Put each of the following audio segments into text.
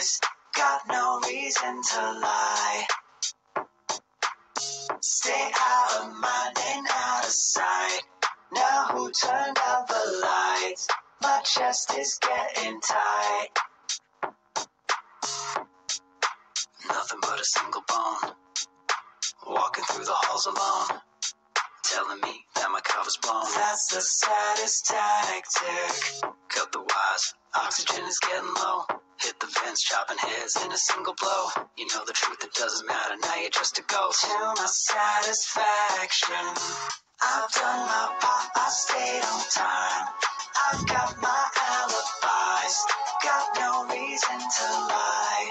alibis. Got no reason to lie. Stay out of mind and out of sight. Now who turned out the lights? My chest is getting tight. Nothing but a single bone. Walking through the halls alone. Telling me that my cover's blown. That's the saddest tactic. Cut the wires, oxygen is getting low. Hit the vents, chopping heads in a single blow. You know the truth, it doesn't matter, now you're just a ghost. To my satisfaction, I've done my part, I stayed on time. I've got my alibis, got no reason to lie.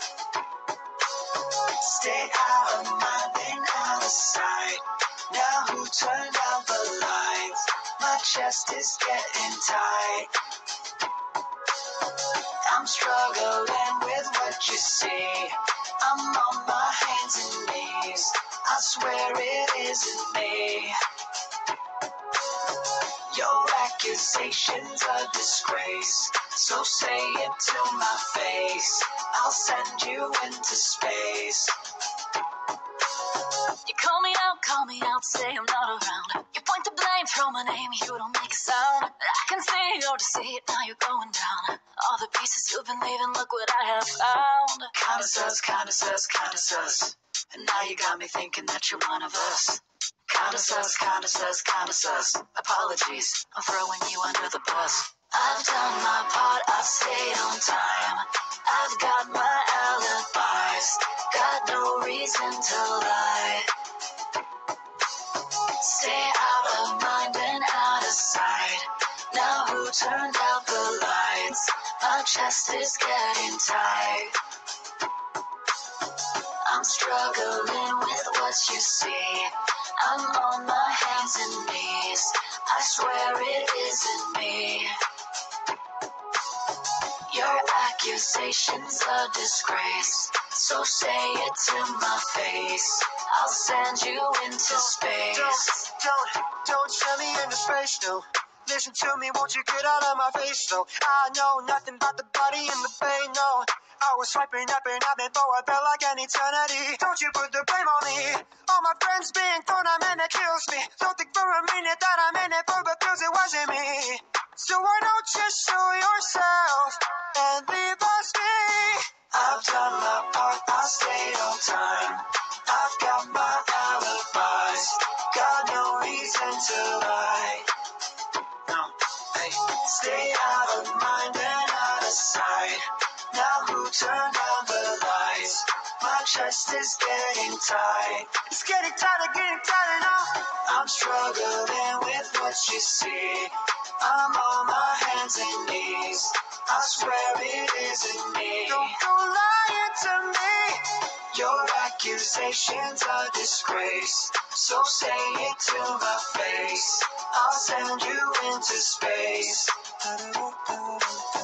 Stay out of mind and out of sight. Now who turned out the lights? My chest is getting tight. I'm struggling with what you see. I'm on my hands and knees. I swear it isn't me. Your accusation's a disgrace, so say it to my face. I'll send you into space. You call me out, say I'm not around. You point the blame, throw my name, you don't make a sound. I can see you're deceit, now you're going down. All the pieces you've been leaving, look what I have found. Kinda sus. And now you got me thinking that you're one of us. Kinda sus. Apologies, I'm throwing you under the bus. I've done my part, I've stayed on time. I've got my alibis, got no reason to lie. Stay out of mind and out of sight. Now who turned out the lights? My chest is getting tight. I'm struggling with what you see. I'm on my hands and knees. I swear it isn't me. Your accusation's a disgrace, so say it to my face. I'll send you into space. Don't send me into space, no. Listen to me, won't you get out of my face, no. I know nothing about the body in the bay, no. I was swiping up and up before I felt like an eternity. Don't you put the blame on me. All my friends being thrown, I mean, it kills me. Don't think for a minute that I'm in it for the feels, it wasn't me. So why don't you show yourself and leave us be? I've done my part, I stayed on time. I've got my alibis, got no reason to lie. No, hey, stay out of mind and out of sight. Now who turned on the lights? My chest is getting tight. It's getting tighter now. I'm struggling with what you see. I'm on my hands and knees. I swear it isn't me. Don't go lying to me. Your accusation's a disgrace, so say it to my face. I'll send you into space.